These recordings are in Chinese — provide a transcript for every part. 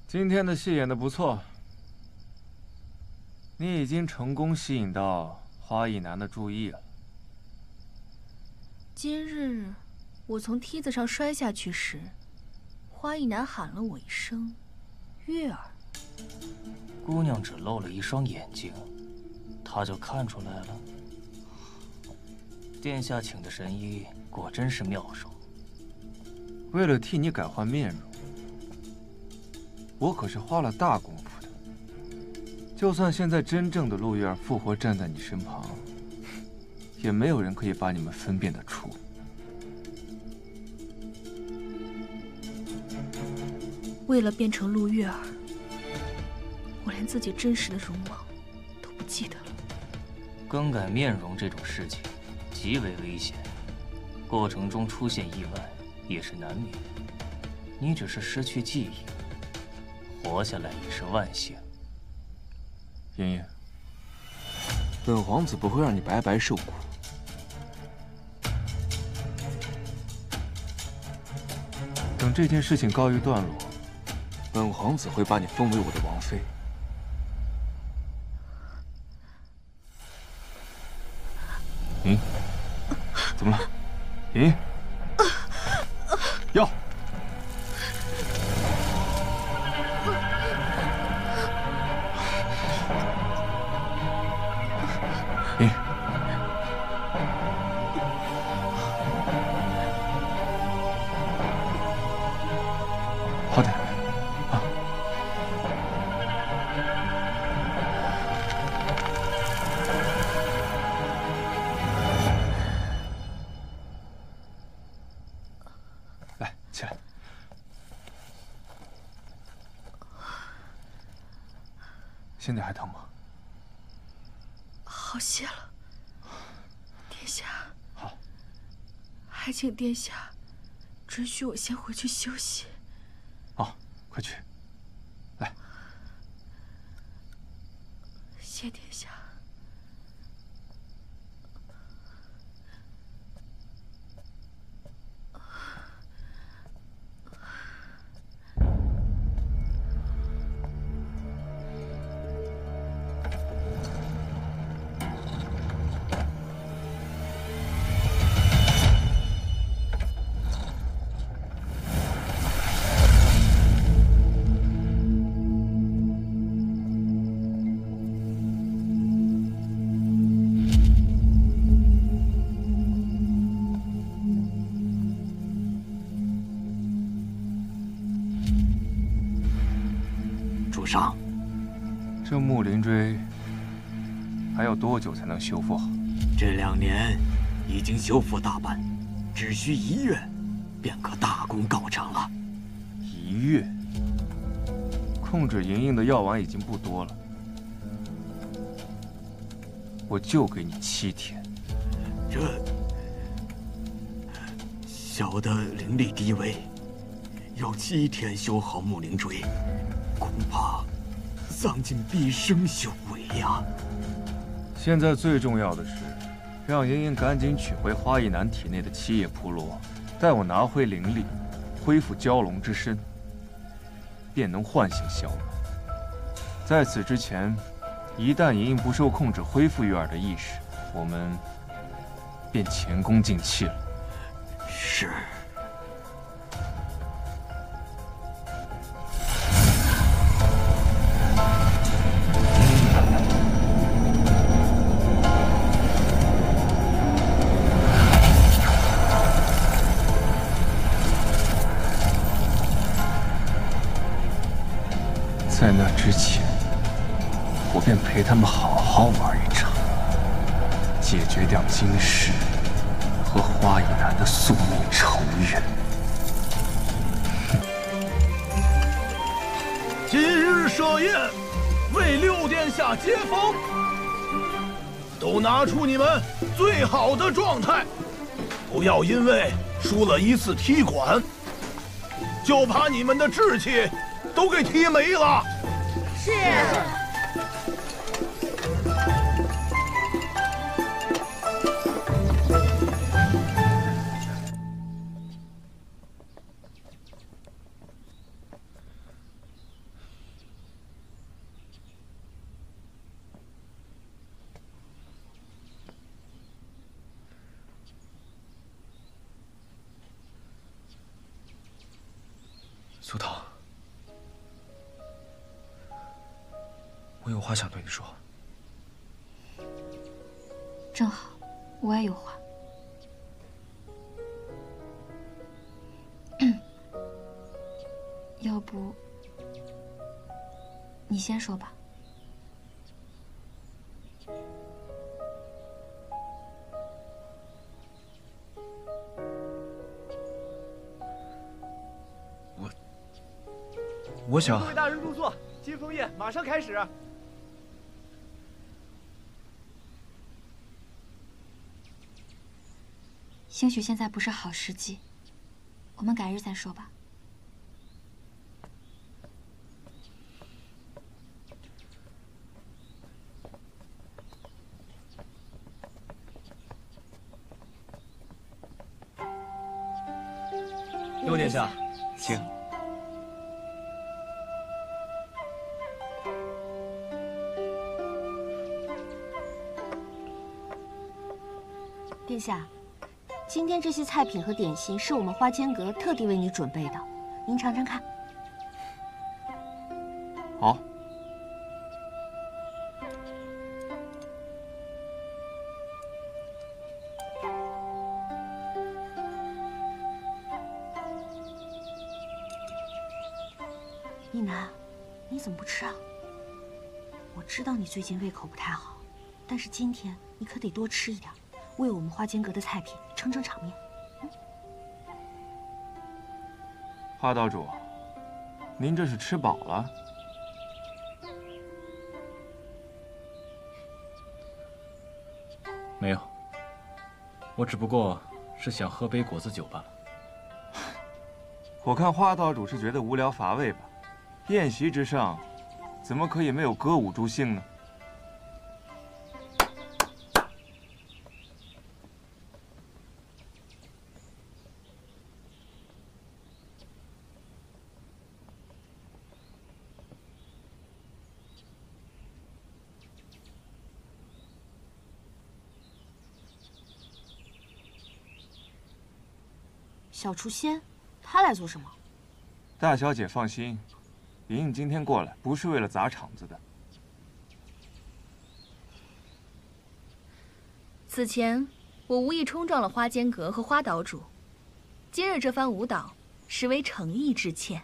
今天的戏演得不错，你已经成功吸引到花一男的注意了。 今日我从梯子上摔下去时，花一男喊了我一声“月儿”。 姑娘只露了一双眼睛，他就看出来了。殿下请的神医果真是妙手。 为了替你改换面容，我可是花了大功夫的。就算现在真正的陆月儿复活站在你身旁，也没有人可以把你们分辨得出。 为了变成陆月儿，我连自己真实的容貌都不记得了。 更改面容这种事情极为危险，过程中出现意外也是难免。你只是失去记忆，活下来也是万幸。 妍妍，本皇子不会让你白白受苦。等这件事情告一段落，本皇子会把你封为我的王妃。莹，怎么了？莹，药。莹，好点啊。来，起来。现在还疼吗？ 好些了，殿下。 好， 还请殿下准许我先回去休息。 好，快去。来， 谢殿下。 主上， 这木灵锥还要多久才能修复好？ 这2年已经修复大半，只需1月，便可大功告成了。 1月？控制莹莹的药丸已经不多了，我就给你7天。 这小的灵力低微，要7天修好木灵锥，恐怕丧尽毕生修为呀。 现在最重要的是，让莹莹赶紧取回花一男体内的七叶蒲罗，待我拿回灵力，恢复蛟龙之身，便能唤醒小龙。在此之前，一旦莹莹不受控制恢复月儿的意识，我们便前功尽弃了。 是。 在那之前，我便陪他们好好玩一场，解决掉今世和花一男的宿命仇怨。 今日设宴，为六殿下接风，都拿出你们最好的状态，不要因为输了一次踢馆，就把你们的志气都给踢没了。 是。 苏桃，我有话想对你说。 正好，我也有话。要不，你先说吧。 我想。 各位大人入座，接风宴马上开始。 兴许现在不是好时机，我们改日再说吧。 六殿下，请。 殿下，今天这些菜品和点心是我们花间阁特地为你准备的，您尝尝看。 好。 一南，你怎么不吃啊？我知道你最近胃口不太好，但是今天你可得多吃一点。为我们花间阁的菜品撑撑场面。 花道主，您这是吃饱了？ 没有，我只不过是想喝杯果子酒罢了。 我看花道主是觉得无聊乏味吧？宴席之上，怎么可以没有歌舞助兴呢？ 小厨仙，他来做什么？ 大小姐放心，莹莹今天过来不是为了砸场子的。 此前我无意冲撞了花间阁和花岛主，今日这番舞蹈实为诚意致歉。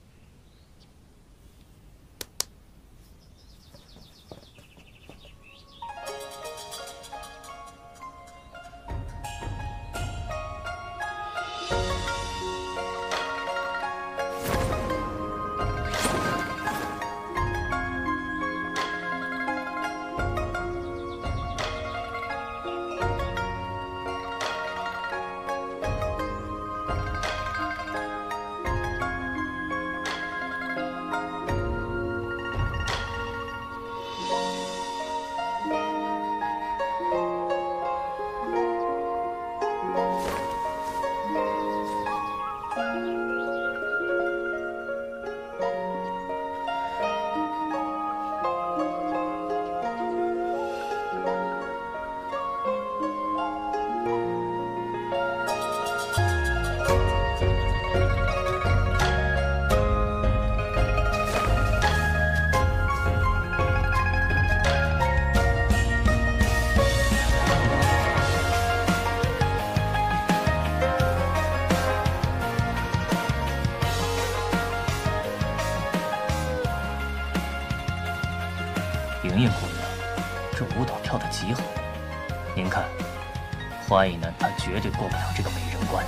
莹莹姑娘，这舞蹈跳得极好，您看，花一男他绝对过不了这个美人关。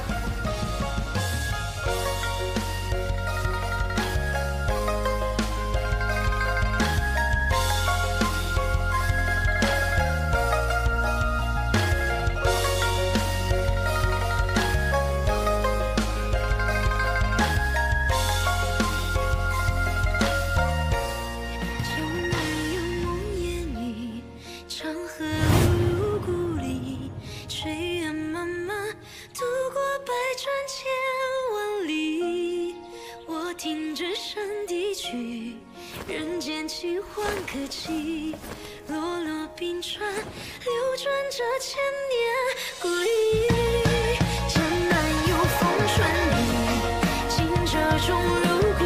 人间情欢可期，落落冰川，流转着千年故意。江南有风春雨，惊蛰中如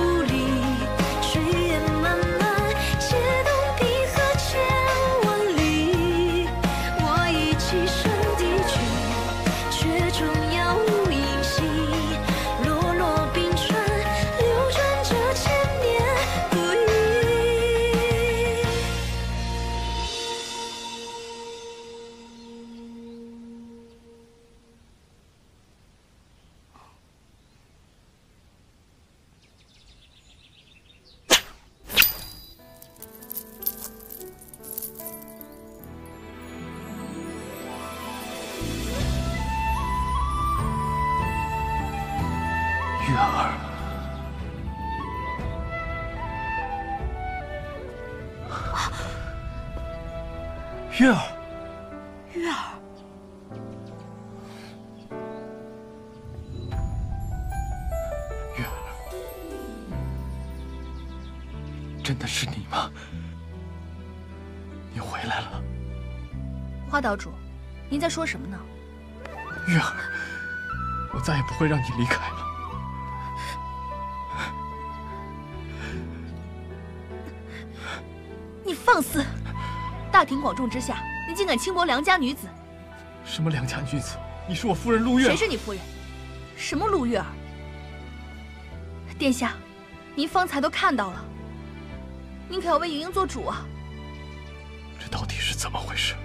月儿， 月儿， 月儿，真的是你吗？你回来了。 花岛主，您在说什么呢？ 月儿，我再也不会让你离开了。 你放肆！大庭广众之下，你竟敢轻薄良家女子！ 什么良家女子？你是我夫人陆月儿。 谁是你夫人？什么陆月儿？殿下，您方才都看到了，您可要为莹莹做主啊！ 这到底是怎么回事？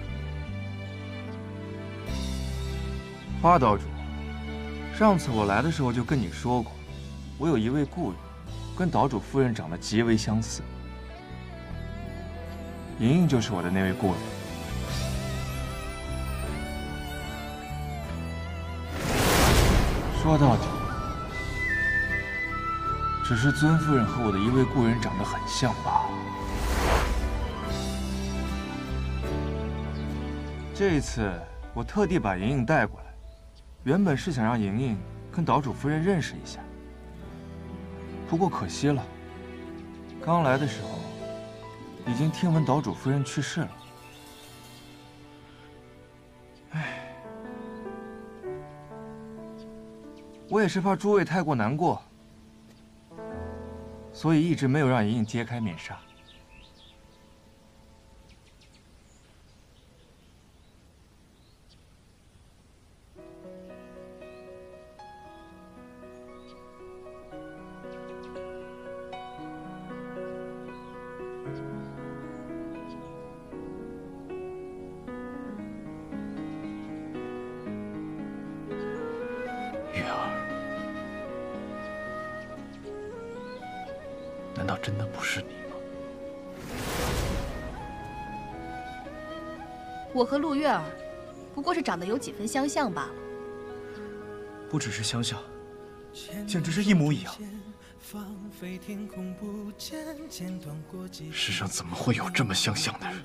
花岛主，上次我来的时候就跟你说过，我有一位故人，跟岛主夫人长得极为相似。莹莹就是我的那位故人。说到底，只是尊夫人和我的一位故人长得很像罢了。这一次我特地把莹莹带过来，原本是想让莹莹跟岛主夫人认识一下，不过可惜了，刚来的时候已经听闻岛主夫人去世了。唉，我也是怕诸位太过难过，所以一直没有让莹莹揭开面纱。 月儿，难道真的不是你吗？ 我和陆月儿，不过是长得有几分相像罢了。 不只是相像，简直是一模一样。 世上怎么会有这么相像的人？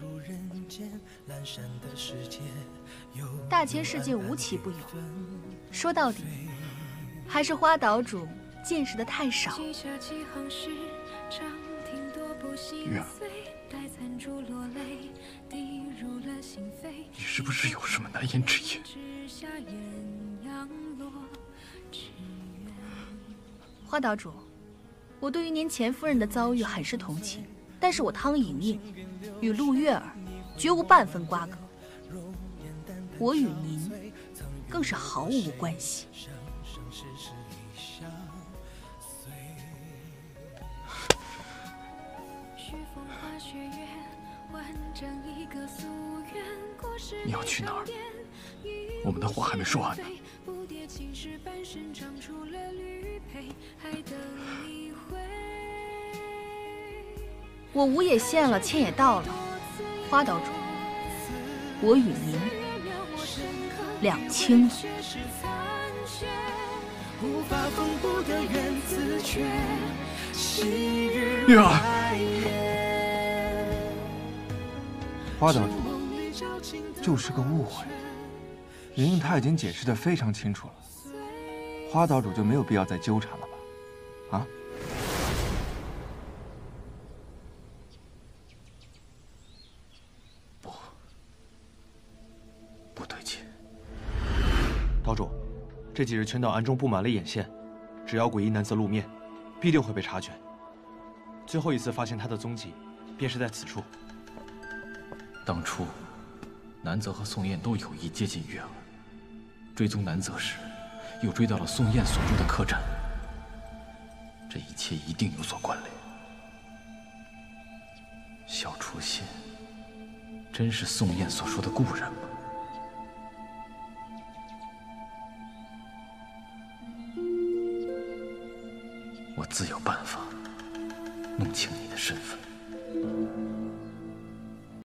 大千世界无奇不有，说到底，还是花岛主见识的太少。 月儿，你是不是有什么难言之隐？ 花岛主，我对于您前夫人的遭遇很是同情，但是我汤莹莹与陆月儿绝无半分瓜葛，我与您更是毫无关系。 你要去哪儿？我们的话还没说完呢。 我吴也献了，妾也到了。花岛主，我与您两清了。 月儿， 花岛主，就是个误会。莹莹她已经解释得非常清楚了，花岛主就没有必要再纠缠了吧？啊？ 不对劲。 岛主，这几日全岛暗中布满了眼线，只要诡异男子露面，必定会被察觉。最后一次发现他的踪迹，便是在此处。 当初，南泽和宋燕都有意接近月儿，追踪南泽时，又追到了宋燕所住的客栈。这一切一定有所关联。小雏仙，真是宋燕所说的故人吗？我自有办法弄清你的身份。